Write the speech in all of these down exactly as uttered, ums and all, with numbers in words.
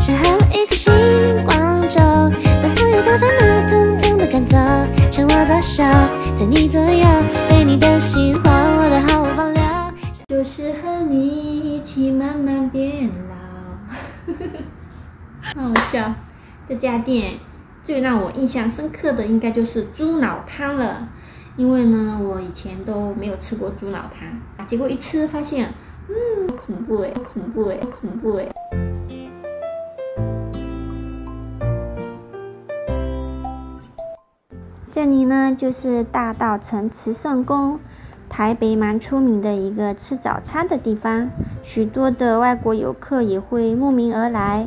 闪亮了一颗星光中，把所有的烦恼统统都赶走，趁我左手，在你左右，对你的心话我都毫无保留。 就是和你一起慢慢变老，好好笑。这家店最让我印象深刻的应该就是猪脑汤了，因为呢，我以前都没有吃过猪脑汤，啊，结果一吃发现，嗯，恐怖哎，恐怖哎，恐怖哎。 这里呢就是大稻埕慈圣宫，台北蛮出名的一个吃早餐的地方，许多的外国游客也会慕名而来。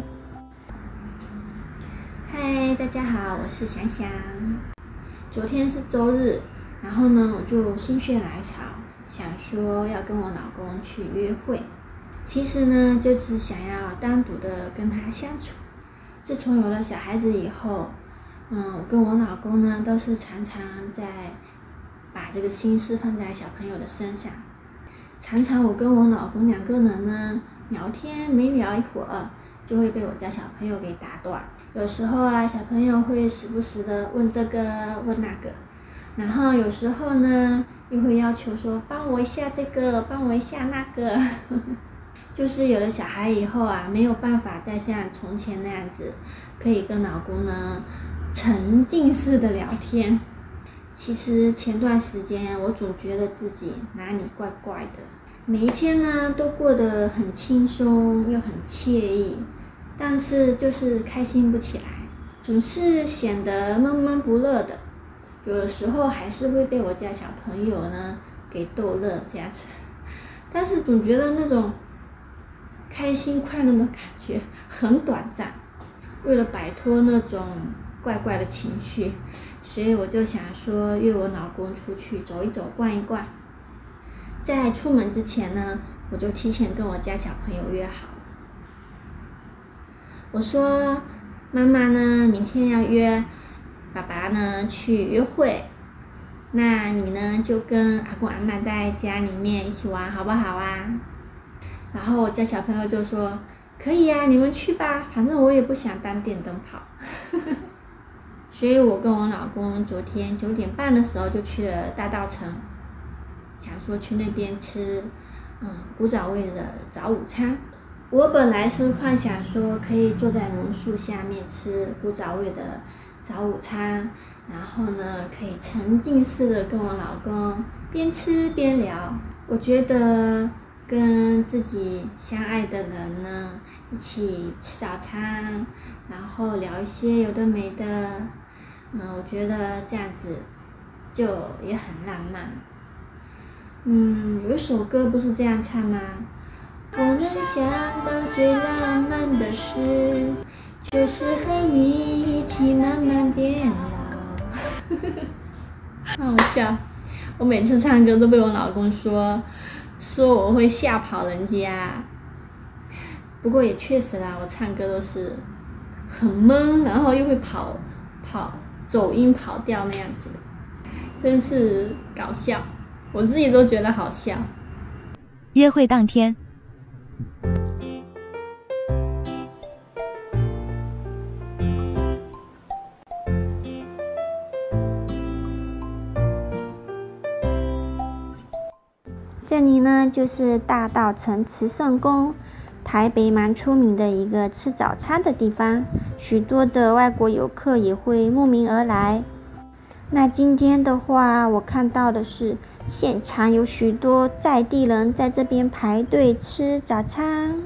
嗨，大家好，我是想想。昨天是周日，然后呢，我就心血来潮，想说要跟我老公去约会。其实呢，就是想要单独的跟他相处。自从有了小孩子以后，嗯，我跟我老公呢，都是常常在把这个心思放在小朋友的身上。常常我跟我老公两个人呢聊天，没聊一会儿，就会被我家小朋友给打断。有时候啊，小朋友会时不时的问这个问那个，然后有时候呢，又会要求说帮我一下这个，帮我一下那个。就是有了小孩以后啊，没有办法再像从前那样子，可以跟老公呢沉浸式的聊天。其实前段时间我总觉得自己哪里怪怪的，每一天呢都过得很轻松又很惬意，但是就是开心不起来，总是显得闷闷不乐的。有的时候还是会被我家小朋友呢给逗乐这样子，但是总觉得那种开心快乐的感觉很短暂。为了摆脱那种怪怪的情绪，所以我就想说约我老公出去走一走，逛一逛。在出门之前呢，我就提前跟我家小朋友约好了。我说妈妈呢明天要约爸爸呢去约会，那你呢就跟阿公阿嬷在家里面一起玩好不好啊？然后我家小朋友就说可以呀，你们去吧，反正我也不想当电灯泡。所以我跟我老公昨天九点半的时候就去了大稻埕，想说去那边吃嗯古早味的早午餐。我本来是幻想说可以坐在榕树下面吃古早味的早午餐，然后呢可以沉浸式的跟我老公边吃边聊。我觉得跟自己相爱的人呢一起吃早餐，然后聊一些有的没的，嗯，我觉得这样子就也很浪漫。嗯，有一首歌不是这样唱吗？我能想到最浪漫的事，就是和你一起慢慢变老。好好笑，我每次唱歌都被我老公说说我会吓跑人家。不过也确实啦，我唱歌都是很闷，然后又会跑跑走音跑调那样子，真是搞笑，我自己都觉得好笑。 约会当天， 这里呢就是大稻埕慈圣宫，台北蛮出名的一个吃早餐的地方，许多的外国游客也会慕名而来。那今天的话，我看到的是现场有许多在地人在这边排队吃早餐。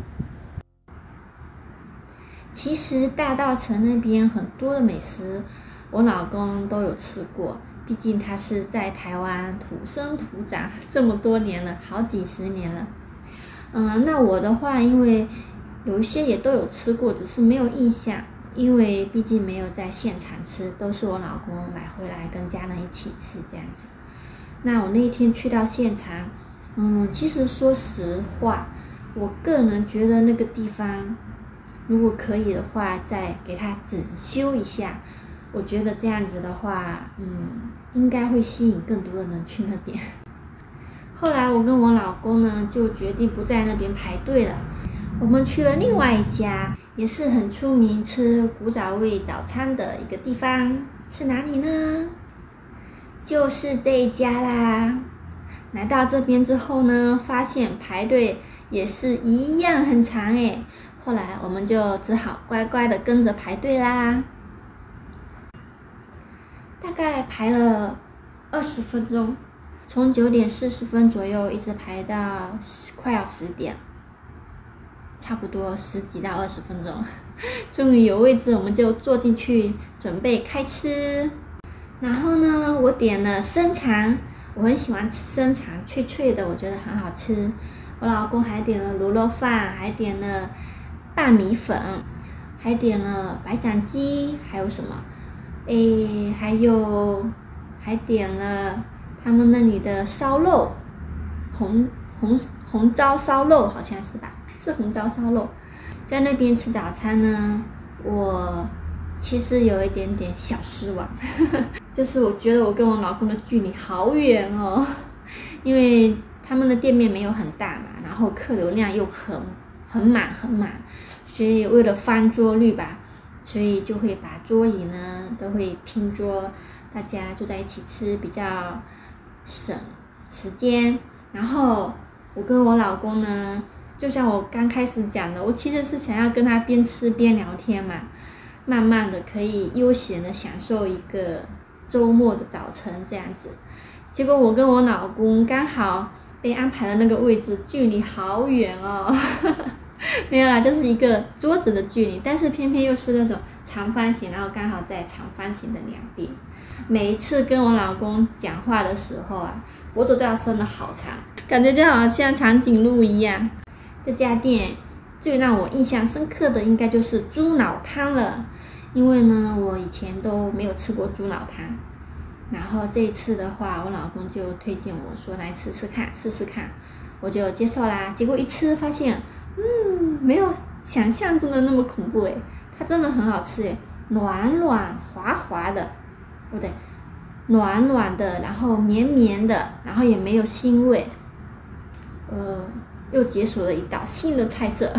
其实大稻埕那边很多的美食，我老公都有吃过，毕竟他是在台湾土生土长这么多年了，好几十年了。嗯，那我的话，因为有一些也都有吃过，只是没有印象，因为毕竟没有在现场吃，都是我老公买回来跟家人一起吃这样子。那我那一天去到现场，嗯，其实说实话，我个人觉得那个地方，如果可以的话，再给它整修一下，我觉得这样子的话，嗯，应该会吸引更多的人去那边。后来我跟我老公呢，就决定不在那边排队了，我们去了另外一家，也也是很出名吃古早味早餐的一个地方，是哪里呢？就是这一家啦。来到这边之后呢，发现排队也是一样很长诶，后来我们就只好乖乖的跟着排队啦。大概排了二十分钟，从九点四十分左右一直排到快要十点，差不多十几到二十分钟，终于有位置，我们就坐进去准备开吃。然后呢，我点了生肠，我很喜欢吃生肠，脆脆的，我觉得很好吃。我老公还点了卤肉饭，还点了拌米粉，还点了白斩鸡，还有什么？诶，还有还点了他们那里的烧肉，红红红糟烧肉好像是吧？是红糟烧肉。在那边吃早餐呢，我其实有一点点小失望，就是我觉得我跟我老公的距离好远哦，因为他们的店面没有很大嘛，然后客流量又很很满很满，所以为了翻桌率吧，所以就会把桌椅呢都会拼桌，大家坐在一起吃比较省时间。然后我跟我老公呢，就像我刚开始讲的，我其实是想要跟他边吃边聊天嘛，慢慢的可以悠闲的享受一个周末的早晨这样子。结果我跟我老公刚好被安排的那个位置距离好远哦，没有啦，就是一个桌子的距离，但是偏偏又是那种长方形，然后刚好在长方形的两边。每一次跟我老公讲话的时候啊，脖子都要伸得好长，感觉就好像长颈鹿一样。这家店最让我印象深刻的应该就是猪脑汤了，因为呢我以前都没有吃过猪脑汤，然后这一次的话，我老公就推荐我说来吃吃看，试试看，我就接受啦。结果一吃发现，嗯，没有想象中的那么恐怖诶，它真的很好吃诶，软软滑滑的，不对，软软的，然后绵绵的，然后也没有腥味，呃，又解锁了一道新的菜色。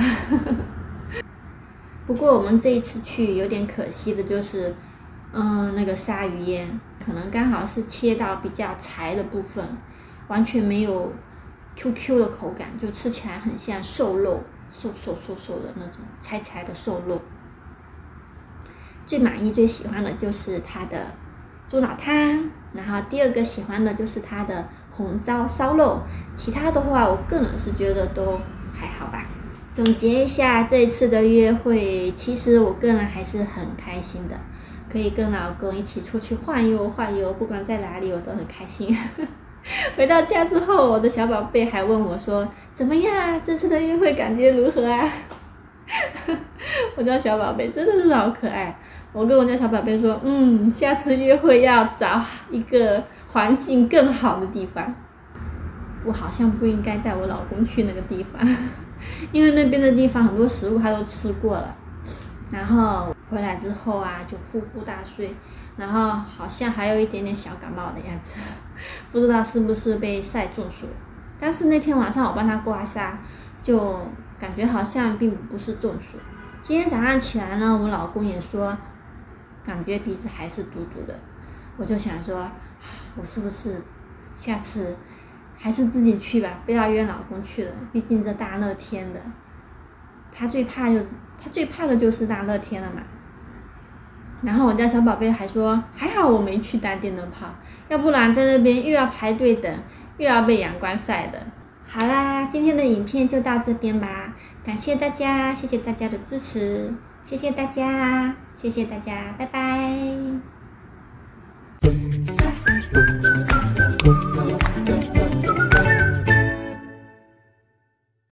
不过我们这一次去有点可惜的就是，嗯，那个鲨鱼烟可能刚好是切到比较柴的部分，完全没有 Q Q 的口感，就吃起来很像瘦肉，瘦瘦瘦瘦的那种柴柴的瘦肉。最满意最喜欢的就是它的猪脑汤，然后第二个喜欢的就是它的红糟烧肉，其他的话我个人是觉得都还好吧。总结一下这一次的约会，其实我个人还是很开心的，可以跟老公一起出去晃悠晃悠，不管在哪里我都很开心。回到家之后，我的小宝贝还问我说，怎么样，这次的约会感觉如何啊？我家小宝贝真的是好可爱，我跟我家小宝贝说，嗯，下次约会要找一个环境更好的地方。我好像不应该带我老公去那个地方，因为那边的地方很多食物他都吃过了，然后回来之后啊就呼呼大睡，然后好像还有一点点小感冒的样子，不知道是不是被晒中暑。但是那天晚上我帮他刮痧，就感觉好像并不是中暑。今天早上起来呢，我老公也说感觉鼻子还是堵堵的，我就想说我是不是下次还是自己去吧，不要约老公去了，毕竟这大热天的，他最怕就他最怕的就是大热天了嘛。然后我家小宝贝还说，还好我没去打电灯泡，要不然在那边又要排队等，又要被阳光晒的。好啦，今天的影片就到这边吧，感谢大家，谢谢大家的支持，谢谢大家，谢谢大家，拜拜。